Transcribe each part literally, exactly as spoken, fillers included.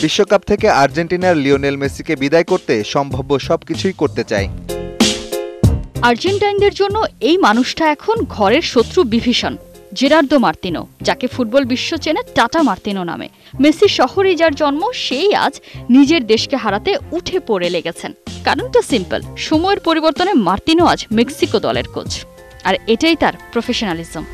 বিশ্বকাপ থেকে আর্জেন্টিনার লিওনেল মেসিকে বিদায় করতে সম্ভাব্য সবকিছুই করতে চায়। আর্জেন্টাইনদের জন্য এই মানুষটা এখন ঘরের শত্রু বিভীষণ, জেরার্দো মার্তিনো, যাকে ফুটবল বিশ্ব চেনে টাটা মার্তিনো নামে। মেসি শহরে যার জন্ম, সেই আজ নিজের দেশকে হারাতে উঠে পড়ে লেগেছেন। কারণটা সিম্পল, সময়ের পরিবর্তনে মার্তিনো আজ মেক্সিকো দলের কোচ, আর এটাই তার প্রফেশনালিজম।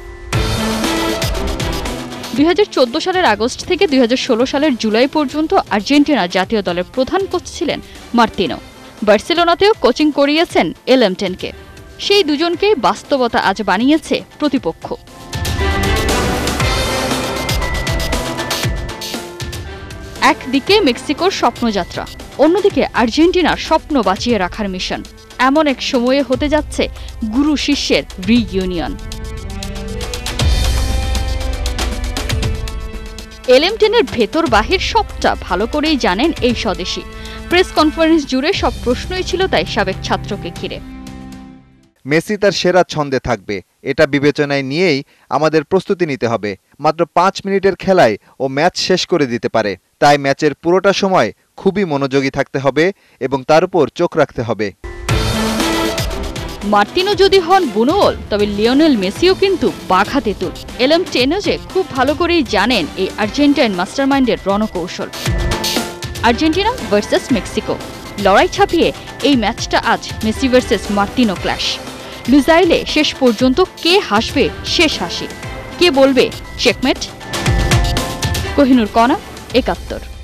দুই হাজার চোদ্দ সালের আগস্ট থেকে দুই হাজার ষোলো সালের জুলাই পর্যন্ত আর্জেন্টিনা জাতীয় দলের প্রধান কোচ ছিলেন মার্তিনো। বার্সেলোনাতেও কোচিং করিয়েছেন এলএমটেনকে। সেই দুজনকে বাস্তবতা আজ বানিয়েছে প্রতিপক্ষ। একদিকে মেক্সিকোর স্বপ্নযাত্রা, অন্যদিকে আর্জেন্টিনার স্বপ্ন বাঁচিয়ে রাখার মিশন। এমন এক সময়ে হতে যাচ্ছে গুরু শিষ্যের রিইউনিয়ন। এলএমটেনের ভেতর বাহির সবটা ভালো করেই জানেন এই স্বদেশী। প্রেস কনফারেন্স জুড়ে সব প্রশ্নই ছিল তাই সাবেক ছাত্রকে ঘিরে। মেসি তার সেরা ছন্দে থাকবে, এটা বিবেচনায় নিয়েই আমাদের প্রস্তুতি নিতে হবে। মাত্র পাঁচ মিনিটের খেলায় ও ম্যাচ শেষ করে দিতে পারে, তাই ম্যাচের পুরোটা সময় খুবই মনোযোগী থাকতে হবে এবং তার উপর চোখ রাখতে হবে। মার্তিনো যদি হন বুনোল, তবে লিওনেল মেসিও কিন্তু বাঘা তেঁতুল। এলএমটেনও যে খুব ভালো করেই জানেন এই আর্জেন্টাইন মাস্টারমাইন্ডের রণকৌশল। আর্জেন্টিনা ভার্সেস মেক্সিকো, লড়াই ছাপিয়ে এই ম্যাচটা আজ মেসি ভার্সেস মার্তিনো ক্ল্যাশ। লুজাইলে শেষ পর্যন্ত কে হাসবে শেষ হাসি, কে বলবে চেকমেট? কোহিনুর কণা, একাত্তর।